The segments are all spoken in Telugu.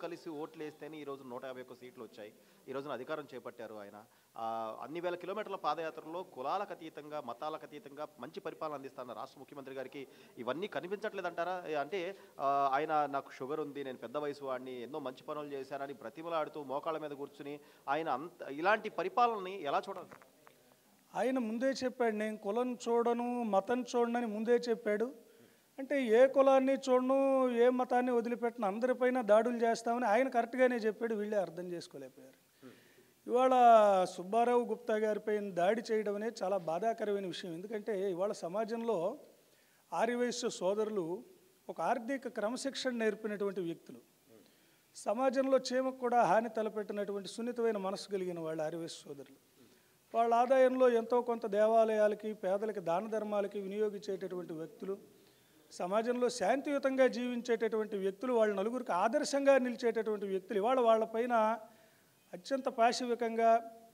కలిసి ఓట్లేస్తేనే ఈరోజు 151 సీట్లు వచ్చాయి. ఈ రోజున అధికారం చేపట్టారు ఆయన. అన్ని వేల కిలోమీటర్ల పాదయాత్రలో కులాలకు అతీతంగా, మతాలకు అతీతంగా మంచి పరిపాలన అందిస్తున్న రాష్ట్ర ముఖ్యమంత్రి గారికి ఇవన్నీ కనిపించట్లేదంటారా? అంటే ఆయన నాకు షుగర్ ఉంది, నేను పెద్ద వయసు వాడిని, ఎన్నో మంచి పనులు చేశానని బ్రతిమలాడుతూ మోకాళ్ళ మీద కూర్చుని ఆయన ఇలాంటి పరిపాలనని ఎలా చూడాలి? ఆయన ముందే చెప్పాడు, నేను కులం చూడను, మతం చూడనని ముందే చెప్పాడు. అంటే ఏ కులాన్ని చూడను, ఏ మతాన్ని వదిలిపెట్టను, అందరిపైన దాడులు చేస్తామని ఆయన కరెక్ట్గానే చెప్పాడు. వీళ్ళే అర్థం చేసుకోలేకపోయారు. ఇవాళ సుబ్బారావు గుప్తా గారిపైన దాడి చేయడం అనేది చాలా బాధాకరమైన విషయం. ఎందుకంటే ఇవాళ సమాజంలో ఆర్యవైశ్య సోదరులు ఒక ఆర్థిక క్రమశిక్షణ నేర్పినటువంటి వ్యక్తులు, సమాజంలో చీమకు కూడా హాని తలపెట్టినటువంటి సున్నితమైన మనసు కలిగిన వాళ్ళు ఆర్యవైశ్య సోదరులు. వాళ్ళ ఆదాయంలో ఎంతో కొంత దేవాలయాలకి, పేదలకి, దాన ధర్మాలకి వినియోగించేటటువంటి వ్యక్తులు, సమాజంలో శాంతియుతంగా జీవించేటటువంటి వ్యక్తులు, వాళ్ళ నలుగురికి ఆదర్శంగా నిలిచేటటువంటి వ్యక్తులు ఇవాళ వాళ్ళపైన అత్యంత పాశవికంగా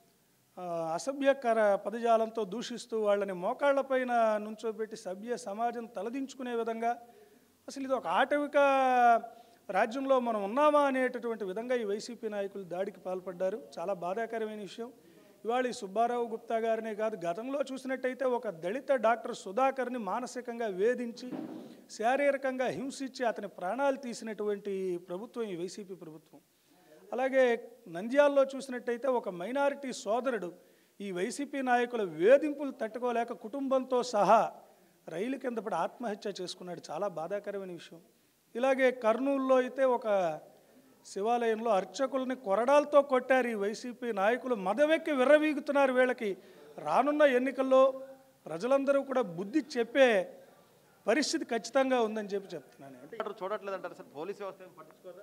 అసభ్యకర పదజాలంతో దూషిస్తూ వాళ్ళని మోకాళ్లపైన నుంచోబెట్టి సభ్య సమాజం తలదించుకునే విధంగా, అసలు ఇది ఒక ఆటవిక రాజ్యంలో మనం ఉన్నామా అనేటటువంటి విధంగా ఈ వైసీపీ నాయకులు దాడికి పాల్పడ్డారు. చాలా బాధాకరమైన విషయం. ఇవాళ ఈ సుబ్బారావు గుప్తా గారినే కాదు, గతంలో చూసినట్టయితే ఒక దళిత డాక్టర్ సుధాకర్ని మానసికంగా వేధించి, శారీరకంగా హింసించి అతని ప్రాణాలు తీసినటువంటి ప్రభుత్వం ఈ వైసీపీ ప్రభుత్వం. అలాగే నంద్యాలలో చూసినట్టయితే ఒక మైనారిటీ సోదరుడు ఈ వైసీపీ నాయకుల వేధింపులు తట్టుకోలేక కుటుంబంతో సహా రైలు కింద పడి ఆత్మహత్య చేసుకున్నాడు. చాలా బాధాకరమైన విషయం. ఇలాగే కర్నూలులో అయితే ఒక శివాలయంలో అర్చకుల్ని కొరడాలతో కొట్టారు ఈ వైసీపీ నాయకులు. మదవెక్కి విర్రవీగుతున్నారు. వీళ్ళకి రానున్న ఎన్నికల్లో ప్రజలందరూ కూడా బుద్ధి చెప్పే పరిస్థితి ఖచ్చితంగా ఉందని చెప్తున్నాను. అంటే చూడట్లేదంటారు సార్, పోలీస్ వ్యవస్థ పట్టించుకోదా?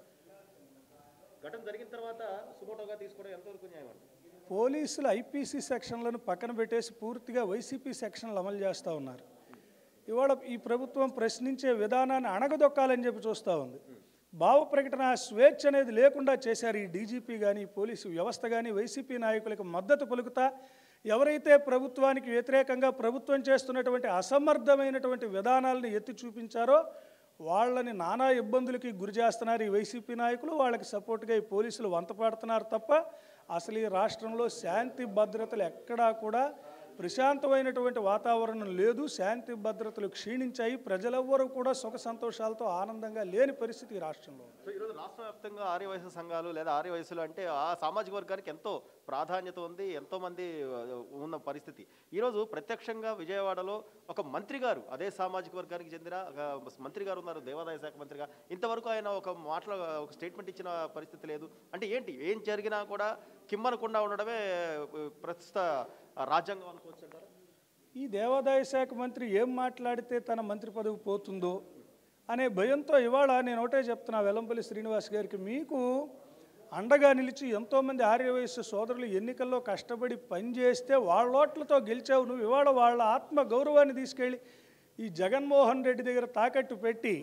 ఘటన జరిగిన తర్వాత సుమోటోగా తీసుకోవడం ఎంతవరకు న్యాయం అంటారు? పోలీసులు ఐపీసీ సెక్షన్లను పక్కన పెట్టేసి పూర్తిగా వైసీపీ సెక్షన్లు అమలు చేస్తూ ఉన్నారు. ఇవాళ ఈ ప్రభుత్వం ప్రశ్నించే విధానాన్ని అణగదొక్కాలని చెప్పి చూస్తూ ఉంది. భావ ప్రకటన స్వేచ్ఛ అనేది లేకుండా చేశారు ఈ డీజీపీ కానీ, పోలీసు వ్యవస్థ కానీ. వైసీపీ నాయకులకు మద్దతు పలుకుతా ఎవరైతే ప్రభుత్వానికి వ్యతిరేకంగా ప్రభుత్వం చేస్తున్నటువంటి అసమర్థమైనటువంటి విధానాలను ఎత్తి చూపించారో వాళ్ళని నానా ఇబ్బందులకి గురి చేస్తున్నారు ఈ వైసీపీ నాయకులు. వాళ్ళకి సపోర్ట్గా ఈ పోలీసులు వంతపాడుతున్నారు తప్ప అసలు ఈ రాష్ట్రంలో శాంతి భద్రతలు ఎక్కడా కూడా ప్రశాంతమైనటువంటి వాతావరణం లేదు. శాంతి భద్రతలు క్షీణించాయి. ప్రజలెవ్వరూ కూడా సుఖ సంతోషాలతో ఆనందంగా లేని పరిస్థితి ఈ రాష్ట్రంలో. సో ఈరోజు రాష్ట్ర వ్యాప్తంగా ఆర్యవైశ్య సంఘాలు లేదా ఆర్యవైశ్యులు అంటే ఆ సామాజిక వర్గానికి ఎంతో ప్రాధాన్యత ఉంది, ఎంతోమంది ఉన్న పరిస్థితి. ఈరోజు ప్రత్యక్షంగా విజయవాడలో ఒక మంత్రి గారు, అదే సామాజిక వర్గానికి చెందిన మంత్రి గారు ఉన్నారు, దేవాదాయ శాఖ మంత్రిగా. ఇంతవరకు ఆయన ఒక స్టేట్మెంట్ ఇచ్చిన పరిస్థితి లేదు. అంటే ఏంటి, ఏం జరిగినా కూడా కిమ్మనకుండా ఉండడమే ప్రస్తుత రాజ్యాంగం అనుకోవచ్చు అంటారా? ఈ దేవాదాయ శాఖ మంత్రి ఏం మాట్లాడితే తన మంత్రి పదవి పోతుందో అనే భయంతో ఇవాళ నేను ఒకటే చెప్తున్నా వెల్లంపల్లి శ్రీనివాస్ గారికి, మీకు అండగా నిలిచి ఎంతోమంది ఆర్యవైశ్య సోదరులు ఎన్నికల్లో కష్టపడి పనిచేస్తే వాళ్ళ ఓట్లతో గెలిచావు నువ్వు. ఇవాళ వాళ్ళ ఆత్మ గౌరవాన్ని తీసుకెళ్ళి ఈ జగన్మోహన్ రెడ్డి దగ్గర తాకట్టు పెట్టి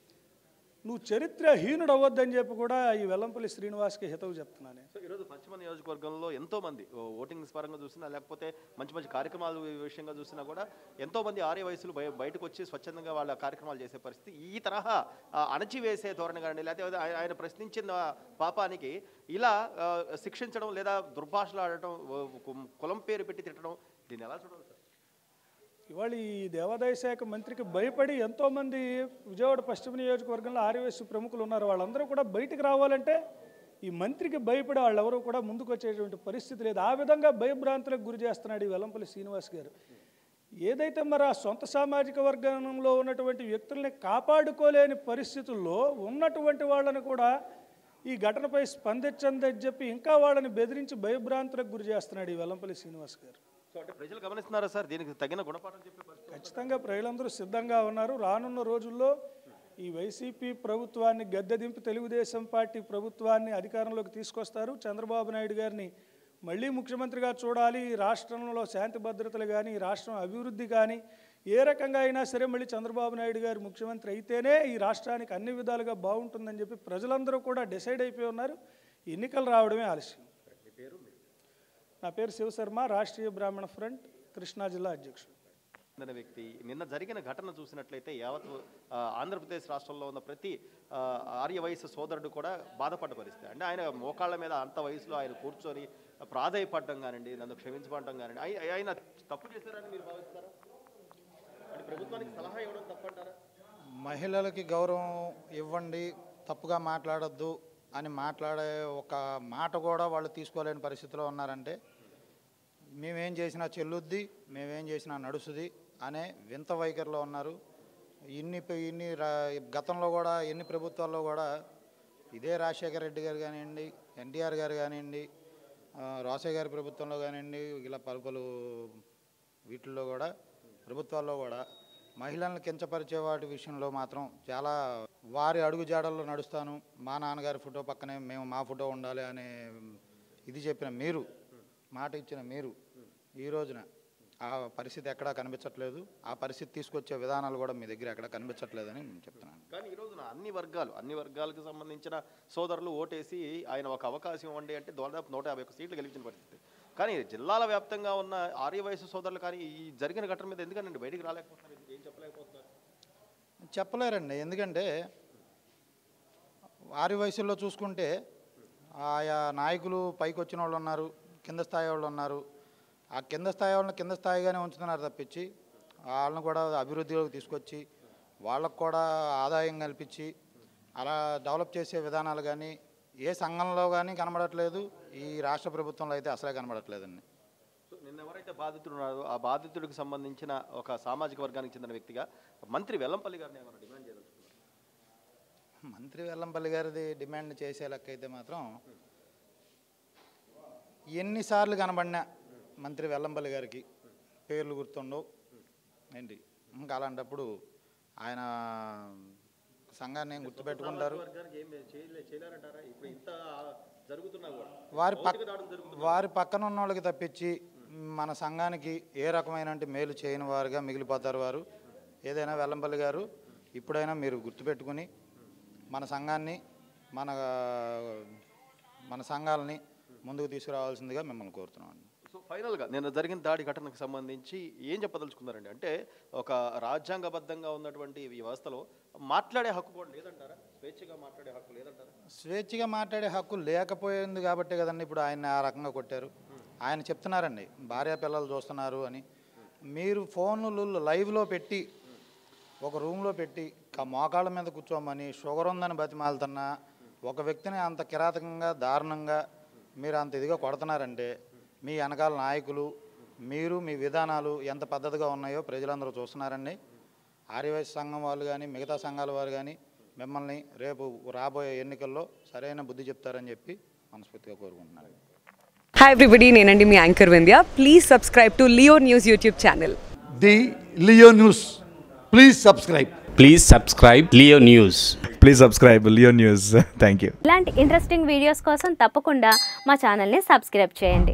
నువ్వు చరిత్రహీనుడు అవ్వద్దని చెప్పి కూడా ఈ వెల్లంపల్లి శ్రీనివాస్కి హితవు చెప్తున్నాను. సో ఈరోజు పశ్చిమ నియోజకవర్గంలో ఎంతోమంది ఓటింగ్స్ పరంగా చూసినా, లేకపోతే మంచి మంచి కార్యక్రమాల విషయంగా చూసినా కూడా ఎంతోమంది ఆర్యవైశ్యులు బయటకు వచ్చి స్వచ్ఛందంగా వాళ్ళ కార్యక్రమాలు చేసే పరిస్థితి. ఈ తరహా అణచివేసే ధోరణి కానీ, లేకపోతే ఆయన ప్రశ్నించిన పాపానికి ఇలా శిక్షించడం లేదా దుర్భాషలు ఆడటం, కులం పేరు పెట్టి తిట్టడం, దీన్ని ఎలా చూడాలి సార్? ఇవాళ ఈ దేవాదాయ శాఖ మంత్రికి భయపడి ఎంతోమంది విజయవాడ పశ్చిమ నియోజకవర్గంలో ఆర్యవైశ్య ప్రముఖులు ఉన్నారు. వాళ్ళందరూ కూడా బయటకు రావాలంటే ఈ మంత్రికి భయపడి వాళ్ళెవరూ కూడా ముందుకు వచ్చేటువంటి పరిస్థితి లేదు. ఆ విధంగా భయభ్రాంతులకు గురి చేస్తున్నాడు ఈ వెల్లంపల్లి శ్రీనివాస్ గారు. ఏదైతే మరి ఆ సొంత సామాజిక వర్గంలో ఉన్నటువంటి వ్యక్తుల్ని కాపాడుకోలేని పరిస్థితుల్లో ఉన్నటువంటి వాళ్ళని కూడా ఈ ఘటనపై స్పందించందని చెప్పి ఇంకా వాళ్ళని బెదిరించి భయభ్రాంతులకు గురి చేస్తున్నాడు ఈ వెల్లంపల్లి శ్రీనివాస్ గారు. సో అంటే ప్రజలు గమనిస్తున్నారా సార్, దీనికి తగిన గుణపాఠం చెప్పే పరిస్థితి? ఖచ్చితంగా ప్రజలందరూ సిద్ధంగా ఉన్నారు. రానున్న రోజుల్లో ఈ వైసీపీ ప్రభుత్వాన్ని గద్దె దింపి తెలుగుదేశం పార్టీ ప్రభుత్వాన్ని అధికారంలోకి తీసుకొస్తారు. చంద్రబాబు నాయుడు గారిని మళ్ళీ ముఖ్యమంత్రిగా చూడాలి. ఈ రాష్ట్రంలో శాంతి భద్రతలు కానీ, ఈ రాష్ట్రం అభివృద్ధి కానీ ఏ రకంగా అయినా సరే మళ్ళీ చంద్రబాబు నాయుడు గారు ముఖ్యమంత్రి అయితేనే ఈ రాష్ట్రానికి అన్ని విధాలుగా బాగుంటుందని చెప్పి ప్రజలందరూ కూడా డిసైడ్ అయిపోయి ఉన్నారు. ఎన్నికలు రావడమే ఆలస్యం. నా పేరు శివశర్మ, రాష్ట్రీయ బ్రాహ్మణ ఫ్రంట్ కృష్ణా జిల్లా అధ్యక్షుడు. చెందిన వ్యక్తి. నిన్న జరిగిన ఘటన చూసినట్లయితే యావత్ ఆంధ్రప్రదేశ్ రాష్ట్రంలో ఉన్న ప్రతి ఆర్య వయసు సోదరుడు కూడా బాధపడ్డ పరిస్థితి. అంటే ఆయన మోకాళ్ళ మీద అంత వయసులో ఆయన కూర్చొని ప్రాధేయపడడం కానివ్వండి, నన్ను క్షమించబడటం కానివ్వండి, ఆయన తప్పు చేశారని మీరు భావిస్తారా? అంటే ప్రభుత్వానికి సలహా ఇవ్వడం తప్పంటారా? మహిళలకి గౌరవం ఇవ్వండి, తప్పుగా మాట్లాడొద్దు అని మాట్లాడే ఒక మాట కూడా వాళ్ళు తీసుకోలేని పరిస్థితిలో ఉన్నారంటే మేమేం చేసినా చెల్లుద్ది, మేమేం చేసినా నడుస్తుంది అనే వింత వైఖరిలో ఉన్నారు. గతంలో కూడా ఎన్ని ప్రభుత్వాల్లో కూడా ఇదే రాజశేఖర రెడ్డి గారు కానివ్వండి, ఎన్టీఆర్ గారు కానివ్వండి, రోసయ్య గారి ప్రభుత్వంలో కానివ్వండి, ఇలా పలు వీటిల్లో కూడా ప్రభుత్వాల్లో కూడా మహిళలను కించపరిచే వాటి విషయంలో మాత్రం చాలా వారి అడుగుజాడల్లో నడుస్తాను, మా నాన్నగారి ఫోటో పక్కనే మేము మా ఫోటో ఉండాలి అనే ఇది చెప్పిన మీరు, మాట ఇచ్చిన మీరు ఈ రోజున ఆ పరిస్థితి ఎక్కడా కనిపించట్లేదు. ఆ పరిస్థితి తీసుకొచ్చే విధానాలు కూడా మీ దగ్గర ఎక్కడా కనిపించట్లేదని నేను చెప్తున్నాను. కానీ ఈ రోజున అన్ని వర్గాలకు సంబంధించిన సోదరులు ఓటేసి ఆయన ఒక అవకాశం ఇవ్వండి అంటే దాదాపు 151 సీట్లు గెలిచిన పరిస్థితి. కానీ జిల్లాల వ్యాప్తంగా ఉన్న ఆర్య వయసు సోదరులు కానీ ఈ జరిగిన ఘటన మీద ఎందుకంటే బయటికి రాలేకపోతున్నారు, ఏం చెప్పలేకపోతున్నారు? చెప్పలేరండి. ఎందుకంటే ఆర్య వయసుల్లో చూసుకుంటే ఆయా నాయకులు పైకి వచ్చిన వాళ్ళు ఉన్నారు, కింద స్థాయి వాళ్ళు ఉన్నారు. ఆ కింద స్థాయి వాళ్ళని కింద స్థాయిగానే ఉంచుతున్నారు తప్పించి వాళ్ళని కూడా అభివృద్ధిలోకి తీసుకొచ్చి వాళ్ళకు కూడా ఆదాయం కల్పించి అలా డెవలప్ చేసే విధానాలు కానీ ఏ సంఘంలో కానీ కనబడట్లేదు. ఈ రాష్ట్ర ప్రభుత్వంలో అయితే అసలే కనబడట్లేదండి. సో నిన్న ఎవరైతే బాధితుడు ఉన్నారో ఆ బాధితుడికి సంబంధించిన ఒక సామాజిక వర్గానికి చెందిన వ్యక్తిగా మంత్రి వెల్లంపల్లి గారిని ఏమైనా డిమాండ్ చేయదలుచుకున్నారు? మంత్రి వెల్లంపల్లి గారిది డిమాండ్ చేసే లెక్క అయితే మాత్రం ఎన్నిసార్లు కనబడినా మంత్రి వెల్లంపల్లి గారికి పేర్లు గుర్తుండవు ఏంటి. ఇంకా అలాంటప్పుడు ఆయన సంఘాన్ని గుర్తుపెట్టుకుంటారు. వారి పక్కన ఉన్న వాళ్ళకి తప్పించి మన సంఘానికి ఏ రకమైన మేలు చేయని వారుగా మిగిలిపోతారు వారు. ఏదైనా వెల్లంపల్లి గారు ఇప్పుడైనా మీరు గుర్తుపెట్టుకుని మన సంఘాన్ని మన సంఘాలని ముందుకు తీసుకురావాల్సిందిగా మిమ్మల్ని కోరుతున్నాను. సో ఫైనల్గా నిన్న జరిగిన దాడి ఘటనకు సంబంధించి ఏం చెప్పదలుచుకున్నారండి? అంటే ఒక రాజ్యాంగబద్ధంగా ఉన్నటువంటి ఈ వ్యవస్థలో మాట్లాడే హక్కు కూడా లేదంటారా? స్వేచ్ఛగా మాట్లాడే హక్కు లేదంటారా? స్వేచ్ఛగా మాట్లాడే హక్కు లేకపోయింది కాబట్టి కదండి ఇప్పుడు ఆయన ఆ రకంగా కొట్టారు. ఆయన చెప్తున్నారండి భార్య పిల్లలు చూస్తున్నారు అని. మీరు ఫోన్లు లైవ్లో పెట్టి ఒక రూమ్లో పెట్టి మోకాళ్ళ మీద కూర్చోమని షుగర్ ఉందని బతిమాలుతున్నా ఒక వ్యక్తిని అంత కిరాతకంగా దారుణంగా మీరు అంత ఇదిగా కొడుతున్నారంటే మీ వెనకాల నాయకులు మీరు మీ విధానాలు ఎంత పద్ధతిగా ఉన్నాయో ప్రజలందరూ చూస్తున్నారండి. ఆర్యవైశ్య సంఘం వాళ్ళు కానీ మిగతా సంఘాల వారు కానీ మిమ్మల్ని రేపు రాబోయే ఎన్నికల్లో సరైన బుద్ధి చెప్తారని చెప్పి మనస్ఫూర్తిగా కోరుకుంటున్నాను. హాయ్ ఎవ్రీబడి, నేనండి మీ anchor Vindhya. Please subscribe to Leo news YouTube channel. The Leo news. Please subscribe. Please subscribe Leo News. Please subscribe Leo News. Thank you. ఇలాంటి ఇంట్రెస్టింగ్ వీడియోస్ కోసం తప్పకుండా మా ఛానల్ని సబ్స్క్రైబ్ చేయండి.